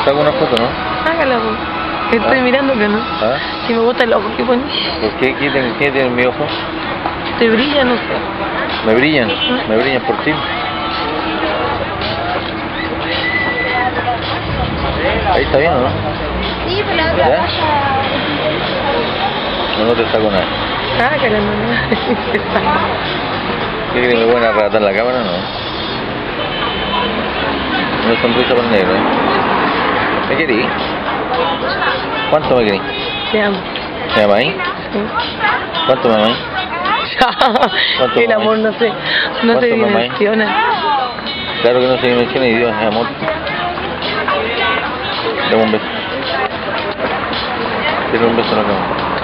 saco una foto, ¿no? Hágala, pues. Estoy mirando que no. ¿Ah? Si me gusta el ojo que pones. ¿Por qué? ¿Qué tiene en mi ojo? Te brilla, no sé. Me brillan por ti. Ahí está bien, ¿no? Sí, pero la otra ¿Ya? cosa... No te saco nada. Hágala, mamá. ¿Qué crees? ¿Me pueden arrebatar la cámara? No. Una sonrisa por negro, ¿eh? ¿Me querís? ¿Cuánto me querís? Te amo. ¿Me amáis? Sí. ¿Cuánto me amáis? ¿Cuánto El me amor amáis? no se ¿Cuánto me amáis? dimensiona. Claro que no se dimensiona y Dios es amor. Dame un beso. Quiero un beso en la cama.